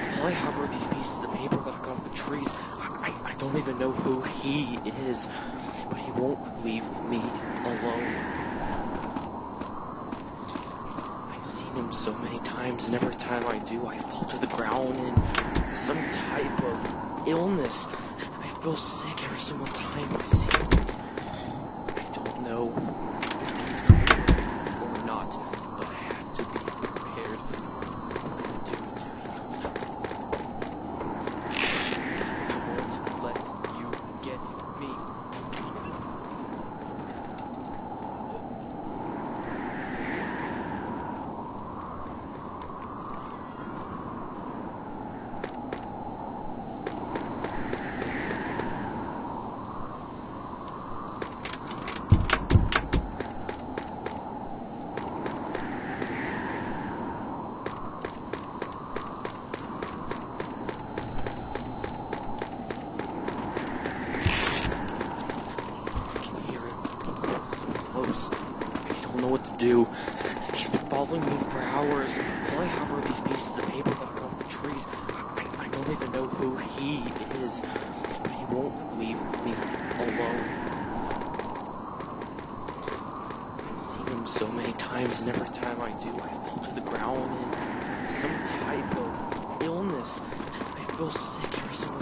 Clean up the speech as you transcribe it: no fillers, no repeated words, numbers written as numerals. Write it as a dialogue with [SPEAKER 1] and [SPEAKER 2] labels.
[SPEAKER 1] All I have are these pieces of paper that I got off the trees. I don't even know who he is, but he won't leave me alone. I've seen him so many times, and every time I do, I fall to the ground in some type of illness. I feel sick every single time I see him. I don't know if he's coming or not, but I have to be prepared. Dude, if he comes out, I won't let you get me. I don't know what to do. He's been following me for hours. All I have are these pieces of paper that I got off the trees. I don't even know who he is, but he won't leave me alone. I've seen him so many times, and every time I do, I fall to the ground in some type of illness. I feel sick every single